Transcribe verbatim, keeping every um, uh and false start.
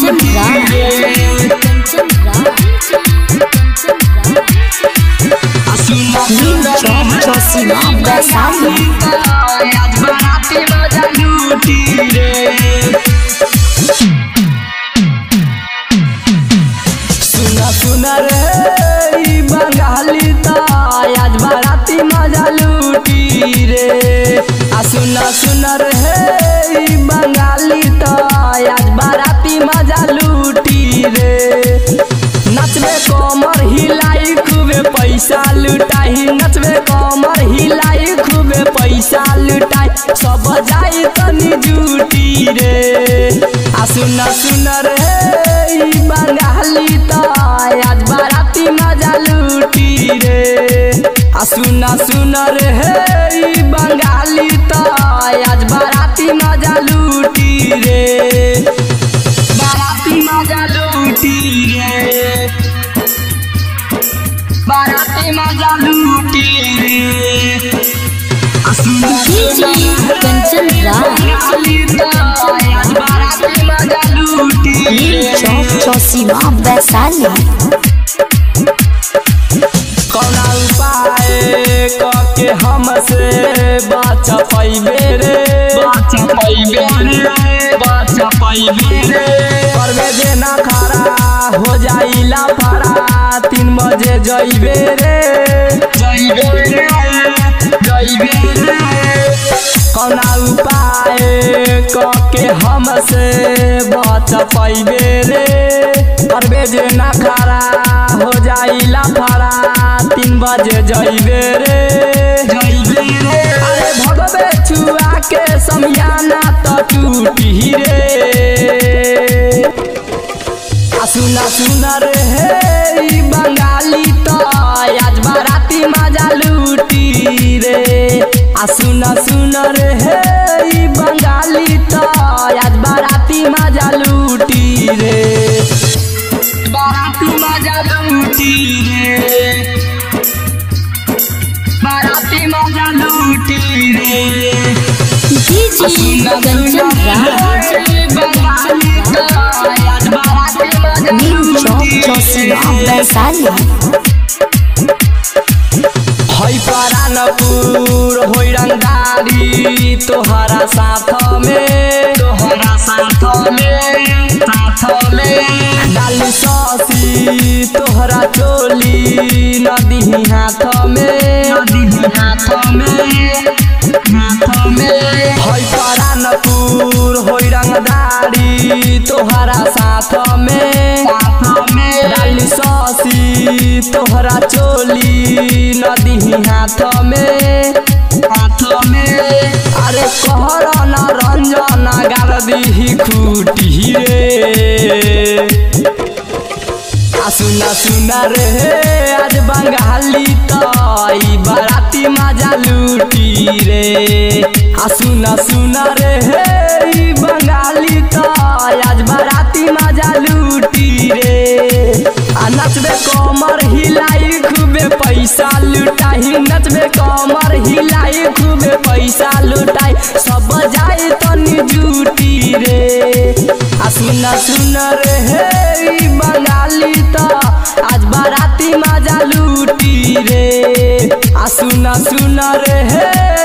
सुना सुना रे बंगाली तो आज बाराती मजा लूटी रे। आ सुना सुना रे बंगाली तो आज बाराती मजा लूटी रे। नचबे कमर हिलाई खूबे पैसा लुटाई, नचबे कमर हिलाई खूबे पैसा लुटाई, सब जाई तनी जुटी रे। आ सुना सुना रे बंगाली तो आज बाराती मजा लूटी रे। आ सुना सुना रे बंगाली तो आज बाराती मजा लूटी रे। बाराती मजा लूटी रे, बाराती मजा लूटी रे। आ सुना सुना कंचन आज बाराती मजा लूटी रे। चौसीमा वैशाली कौना उपाय करके हमसे बच पैबे रे, बच पैबे रे, बच पैबे रे। करबे देना खरा हो जाइला फरा, तीन बजे जइबे रे, जइबे रे, जइबे रे। कौना उपाय करके हमसे बच पैबे रे, करबे देना खरा हो जाइला फरा, तीन बजे जइबे रे, जइबे रे। अरे भगवे छुआ के समियाना तो टूटी रे। आ सुना सुना रे बंगाली तो आज बाराती मजा लूटी रे। आ सुना सुना रे बंगाली तो आज बाराती मजा लूटी रे। बाराती मजा लूटी रे, बाराती मजा लूटी रे। कंचन चौसीमा वैशाली हई परानपुर होई रंगदारी तोहरा साथ में, तोहरा साथ में, साथ में। डाली सौसी तोहरा चोली नदी हाथ में, नदी हाथ में, हाथ में। हई परानपुर होई रंगदारी तोहरा साथ में, साथ में। डाली सौसी तोहरा चोली नदी हाथ में, हाथ में। अरे कहर न रंजन गार दी खूटी रे। आ सुना सुना रे आज बंगाली तो बाराती मजा लूटी रे। आ सुना सुना रे बंगाली तो आज बाराती मजा लूटी रे। आ नचबे कमर हिलाई खूबे पैसा लुटाई, नचबे कमर हिलाई खूबे पैसा लुटाई, सब जाए तनी जुटी रे। आ सुना सुना रे बंगाली तो आज बाराती मजा लूटी रे। आ सुना सुना रे